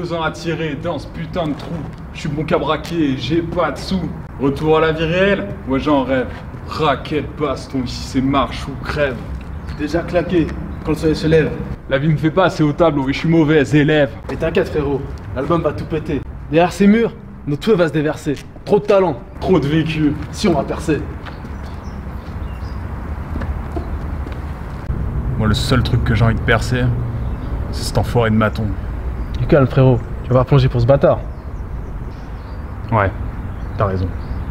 2 ans à tirer dans ce putain de trou. Je suis bon qu'à braquer et j'ai pas de sous. Retour à la vie réelle? Ouais, j'en rêve. Raquette, baston, ici c'est marche ou crève. Déjà claqué, quand le soleil se lève. La vie me fait pas assez au tableau et je suis mauvais élève. Et t'inquiète frérot, l'album va tout péter. Derrière ces murs, notre feu va se déverser. Trop de talent, Trop de vécu. si on va percer. Moi, le seul truc que j'ai envie de percer, c'est cet enfoiré de maton. Du calme frérot, tu vas plonger pour ce bâtard. Ouais, t'as raison.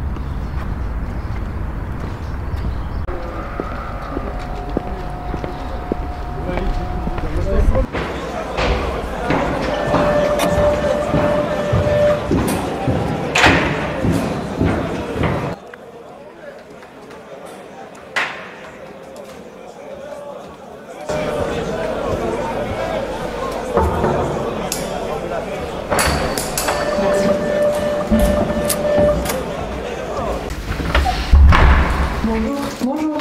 Bonjour.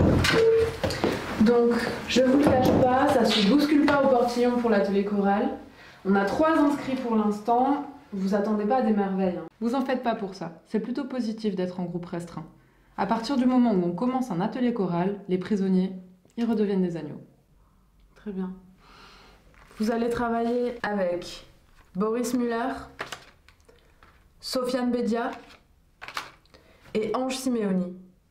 Donc, je vous le cache pas, ça se bouscule pas au portillon pour l'atelier choral. On a 3 inscrits pour l'instant. Vous attendez pas à des merveilles. Vous en faites pas pour ça. C'est plutôt positif d'être en groupe restreint. À partir du moment où on commence un atelier choral, les prisonniers, ils redeviennent des agneaux. Très bien. Vous allez travailler avec Boris Muller, Sofiane Bedia et Ange Simeoni.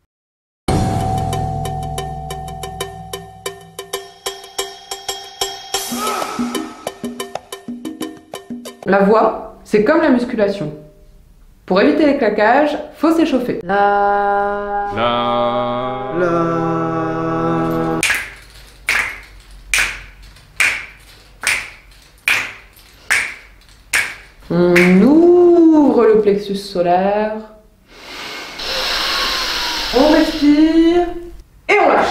La voix, c'est comme la musculation. Pour éviter les claquages, faut s'échauffer. La... On ouvre le plexus solaire. On respire. Et on lâche.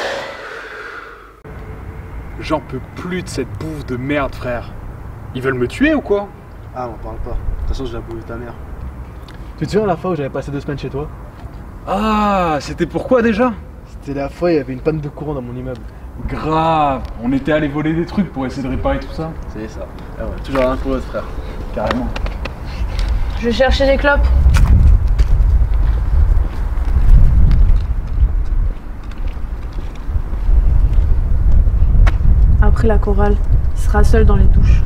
J'en peux plus de cette bouffe de merde, frère. Ils veulent me tuer ou quoi? Ah, on parle pas. De toute façon, je l'ai bouffé ta mère. Tu te souviens la fois où j'avais passé 2 semaines chez toi? Ah, c'était pourquoi déjà? C'était la fois où il y avait une panne de courant dans mon immeuble. Grave. On était allé voler des trucs pour essayer de réparer tout ça. C'est ça. Ah ouais, toujours rien pour l'autre frère. Carrément. Je vais chercher des clopes. Après la chorale, il sera seul dans les douches.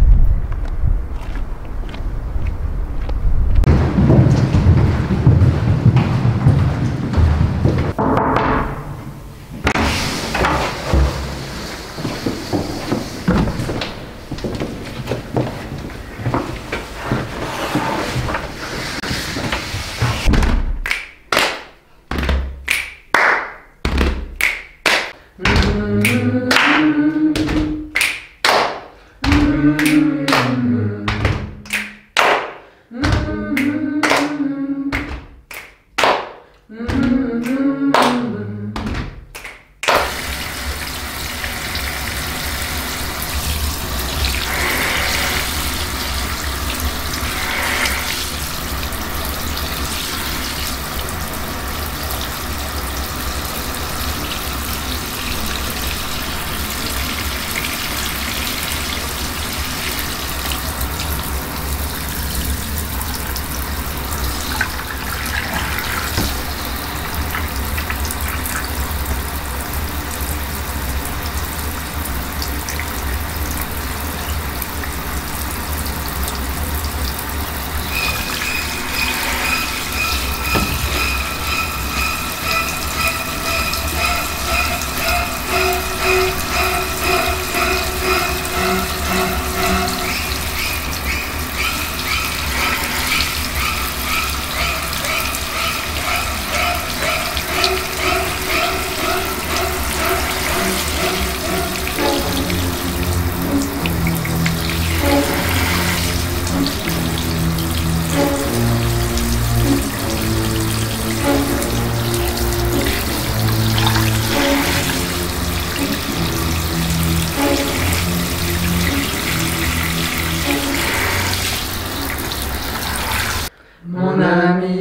Mon ami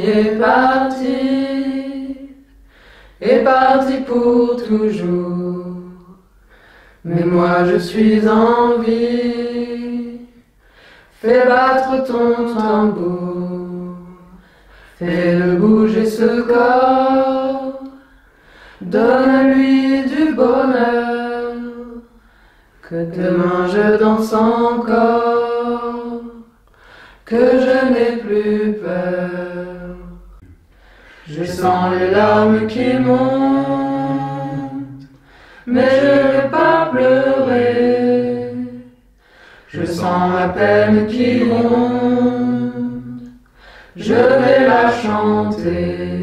est parti pour toujours. Mais moi je suis en vie, Fais battre ton tambour, fais-le bouger ce corps, donne-lui du bonheur, que demain je danse encore, que je n'ai plus peur. Je sens les larmes qui montent, mais je ne vais pas pleurer. Je sens ma peine qui monte, je vais la chanter.